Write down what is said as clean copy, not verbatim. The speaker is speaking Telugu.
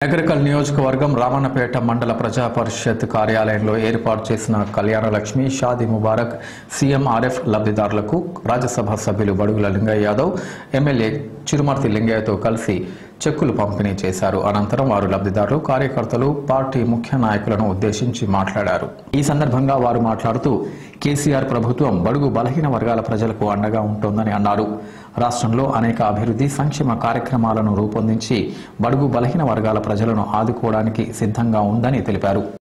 నగరికల్ నియోజకవర్గం రామన్నపేట మండల ప్రజా పరిషత్ కార్యాలయంలో ఏర్పాటు చేసిన కళ్యాణ లక్ష్మి షాదీ ముబారక్ సీఎంఆర్ఎఫ్ లబ్ధిదారులకు రాజ్యసభ సభ్యులు బడుగుల లింగయ్య యాదవ్ ఎమ్మెల్యే చిరుమర్తి లింగయ్యతో కలిసి చెక్కులు పంపిణీ చేశారు. అనంతరం వారు లబ్ధిదారులు, కార్యకర్తలు, పార్టీ ముఖ్య నాయకులను ఉద్దేశించి మాట్లాడారు. ఈ సందర్భంగా వారు మాట్లాడుతూ కేసీఆర్ ప్రభుత్వం బడుగు బలహీన వర్గాల ప్రజలకు అండగా ఉంటోందని అన్నారు. రాష్ట్రంలో అనేక అభివృద్ధి సంక్షేమ కార్యక్రమాలను రూపొందించి బడుగు బలహీన వర్గాల ప్రజలను ఆదుకోవడానికి సిద్ధంగా ఉందని తెలిపారు.